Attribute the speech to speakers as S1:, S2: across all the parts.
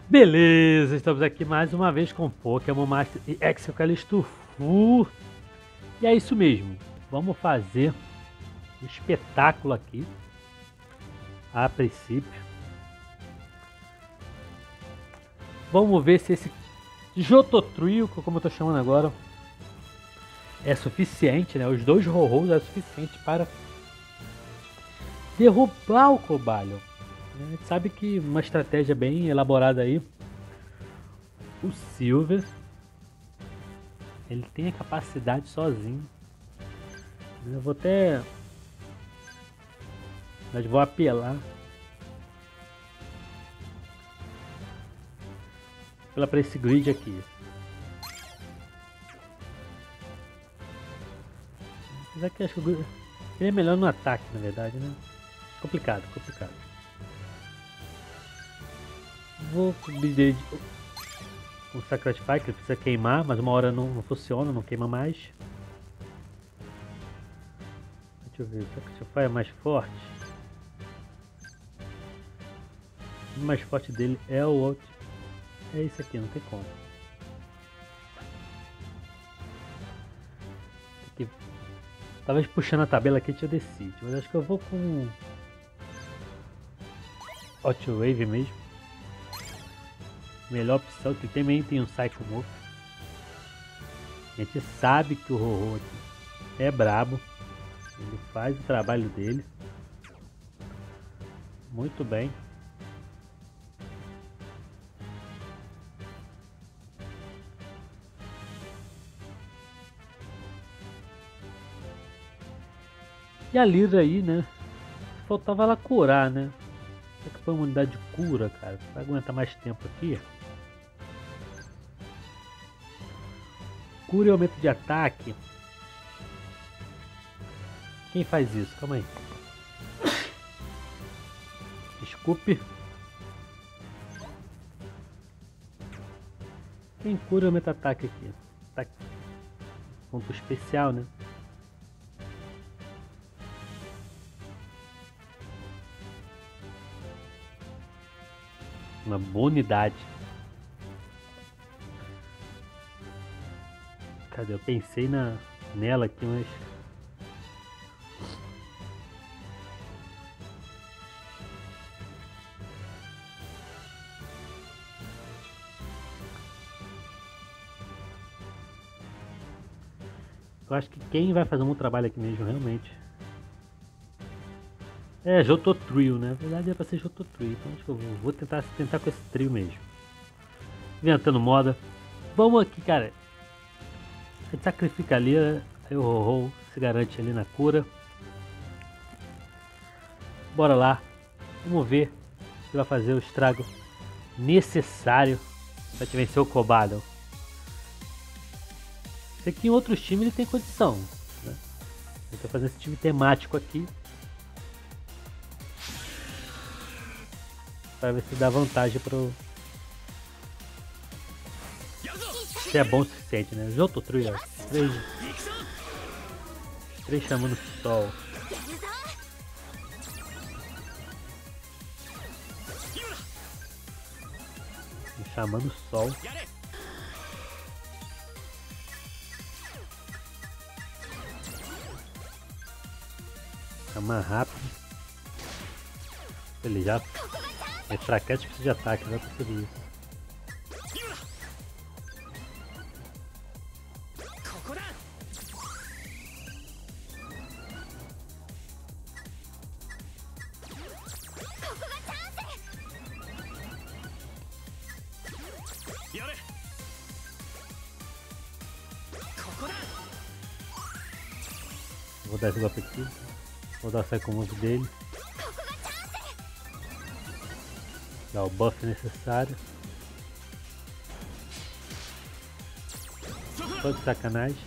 S1: Beleza, estamos aqui mais uma vez com Pokémon Master e Exocalisto Fu. E é isso mesmo, vamos fazer um espetáculo aqui, a princípio. Vamos ver se esse Jototrio, como eu estou chamando agora, é suficiente, né? Os dois Ho-Hos é suficiente para derrubar o Cobalion. A gente sabe que uma estratégia bem elaborada aí, o Silver, ele tem a capacidade sozinho. Eu vou até... Mas vou apelar para esse grid aqui. Apesar que acho que ele é melhor no ataque, na verdade, né? Complicado. Vou pedir o Sacrifice, que precisa queimar, mas uma hora não funciona, não queima mais. Deixa eu ver, o Sacrifice é mais forte. O mais forte dele é o outro. É esse aqui, não tem como. Aqui. Talvez puxando a tabela aqui eu decide, mas acho que eu vou com Hot Wave mesmo. Melhor opção, que também tem um Psycho Move. A gente sabe que o Ho-Oh aqui é brabo. Ele faz o trabalho dele muito bem. E a Lyra aí, né? Faltava ela curar, né? Só que foi uma unidade de cura, cara. Vai aguentar mais tempo aqui. Cura e aumento de ataque. Quem faz isso? Calma aí. Desculpe. Quem cura e aumenta ataque aqui? Ataque. Ponto especial, né? Uma boa unidade. Cadê? Eu pensei nela aqui, mas... Eu acho que quem vai fazer um bom trabalho aqui mesmo, realmente, é Jototrio, né? Na verdade é pra ser Jototrio, então acho que eu vou tentar com esse trio mesmo. Inventando moda. Vamos aqui, cara. A gente sacrifica ali, aí o Ho-Oh se garante ali na cura. Bora lá. Vamos ver se vai fazer o estrago necessário para te vencer o Cobalion. Sei que em outros times ele tem condição, né? Eu tô fazendo esse time temático aqui para ver se dá vantagem pro... Se é bom o suficiente, né? Jototrio, 3 chamando sol. Chamando sol. Fica mais rápido. Ele já enfraquece, precisa de ataque, vai perceber isso. Vou dar esse golpe aqui. Vou dar o Psycho Move dele. Dar o buff necessário. Tô de sacanagem.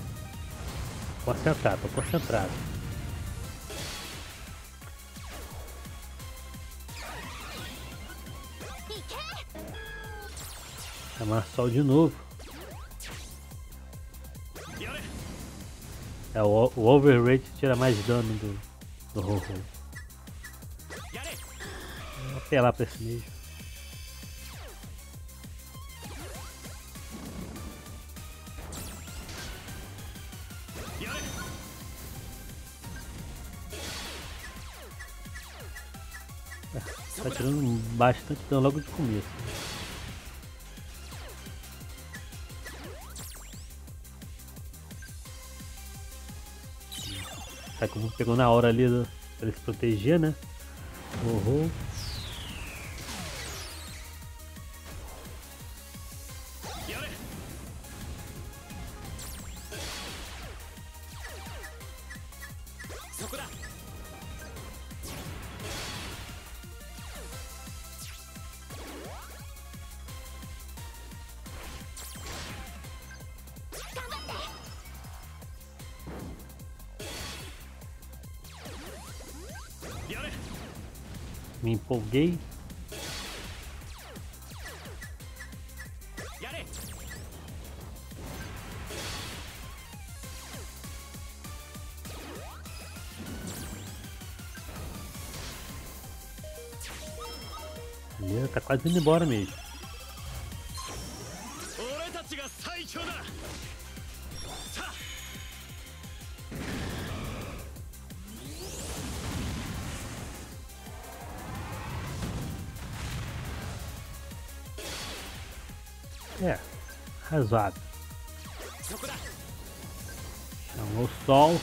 S1: Concentrado, tô concentrado. Chamar sol de novo. É, o overrate tira mais dano do Ho-Ho. Vou apelar pra esse mesmo. Tá tirando bastante dano logo de começo. Tá como pegou na hora ali pra ele se proteger, né? Ho-Ho. Me empolguei. Tá quase indo embora mesmo. É, razoável. Chamou o sol.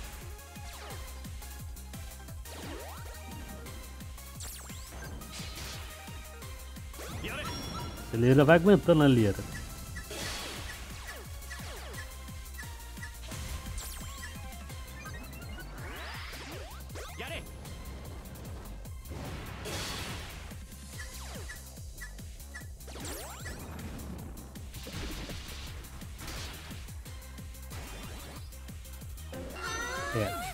S1: A Lira vai aguentando a Lira. É.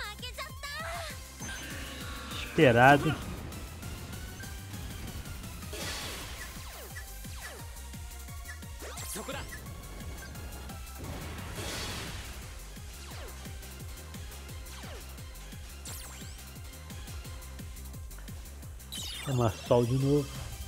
S1: Esperado. Chamar sol de novo.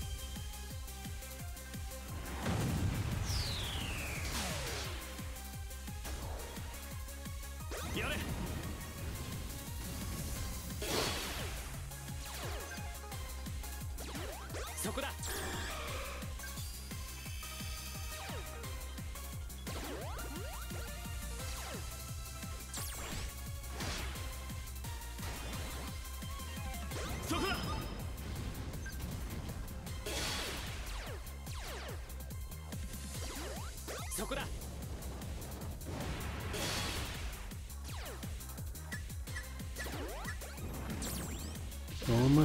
S1: Toma.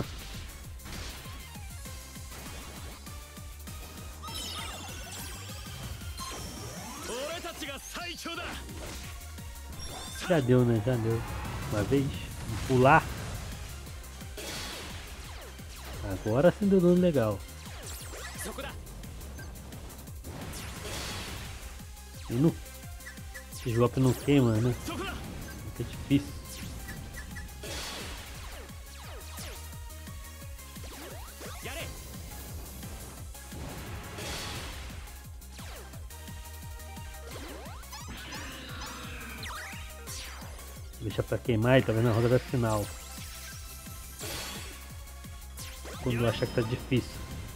S1: Já deu, né? Já deu. Uma vez. Vamos pular. Agora sim deu dano legal. E no... Esse golpe não queima, né? Fica difícil. Deixa pra queimar e talvez na rodada final. Quando acha que tá difícil.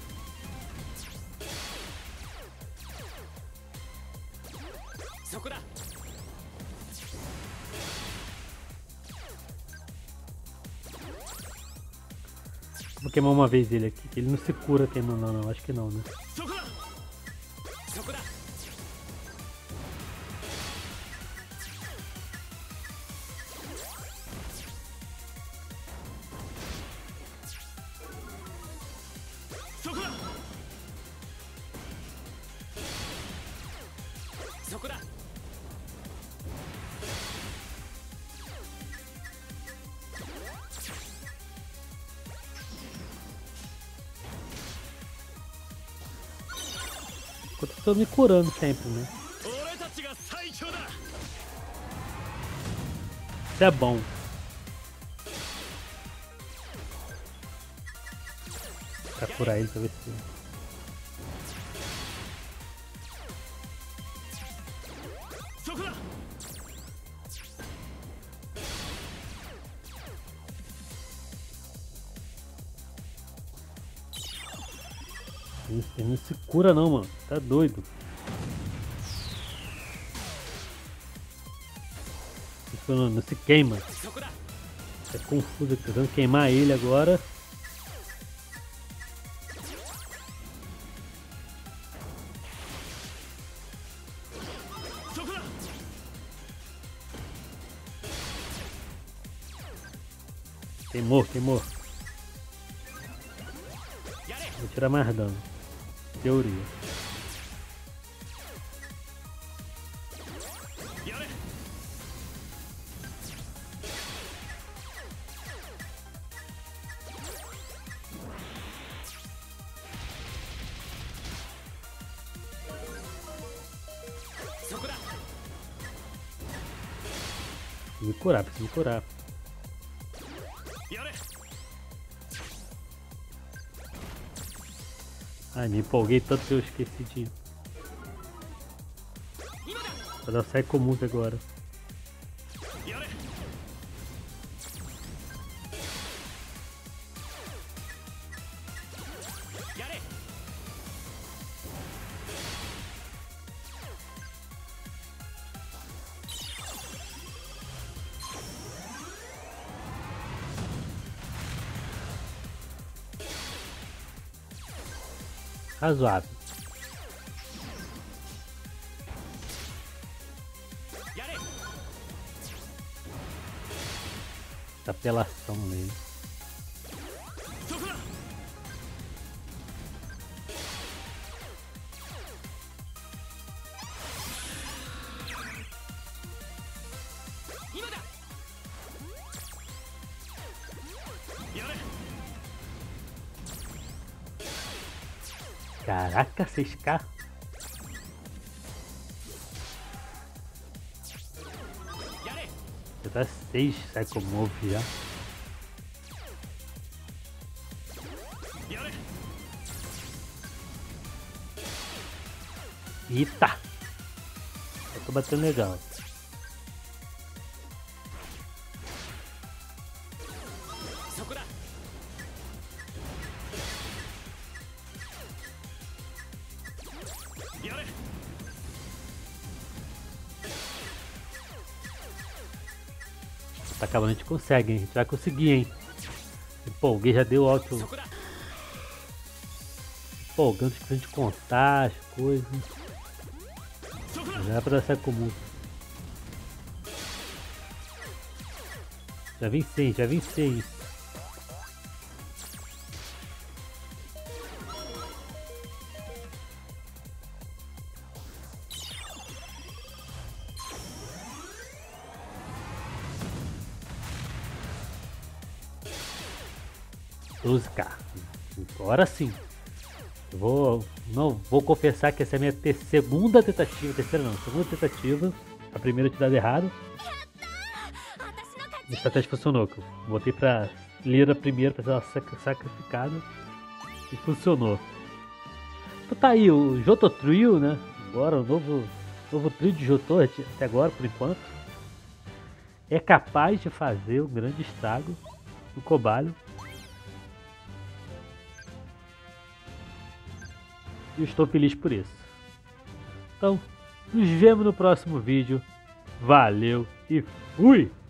S1: Vou queimar uma vez ele aqui, que ele não se cura queimando, não, acho que não, né? Enquanto eu tô me curando sempre, né? Isso é bom. Pra curar ele pra ver se... Ele não se cura não, mano. Tá doido. Não se queima. É confuso, tentando queimar ele agora. Queimou, queimou. Vou tirar mais dano. Teoria. Preciso me curar, preciso me curar. Ai, me empolguei tanto que eu esqueci de... Vou dar o Psycho Move agora. Razoável. Apelação nele. Caraca, 6K. Já tá 6 Psycho Move já. Eita! Eu tô batendo legal. Tá acabando, a gente consegue, hein? A gente vai conseguir, hein? Empolguei, já deu alto. Empolgante pra gente contar as coisas. Já é pra dar essa comum. Já vem 100, já vem 100. Agora sim. Não vou confessar que essa é a minha segunda tentativa. Terceira não, segunda tentativa. A primeira tinha dado errado. A estratégia funcionou. Eu botei pra Lira primeiro pra ser uma sacrificada. E funcionou. Então tá aí o Johto Trio, né? Agora o novo trio de Johto até agora, por enquanto. É capaz de fazer um grande estrago no Cobalion. E eu estou feliz por isso. Então, nos vemos no próximo vídeo. Valeu e fui!